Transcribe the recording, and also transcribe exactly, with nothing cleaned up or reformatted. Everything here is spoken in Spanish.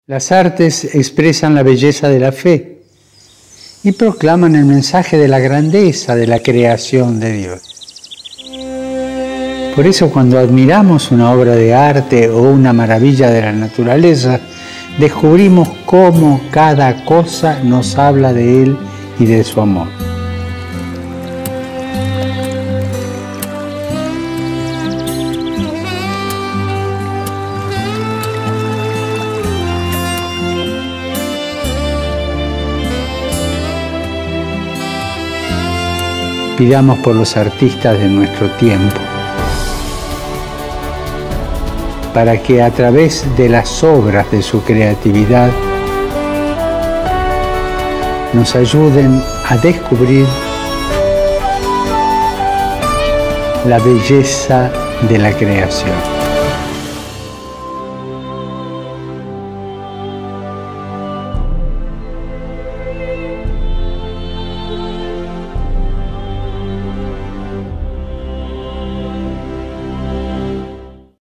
Las artes expresan la belleza de la fe y proclaman el mensaje de la grandeza de la creación de Dios. Por eso, cuando admiramos una obra de arte o una maravilla de la naturaleza, descubrimos cómo cada cosa nos habla de Él y de su amor. Pidamos por los artistas de nuestro tiempo, para que a través de las obras de su creatividad nos ayuden a descubrir la belleza de la creación.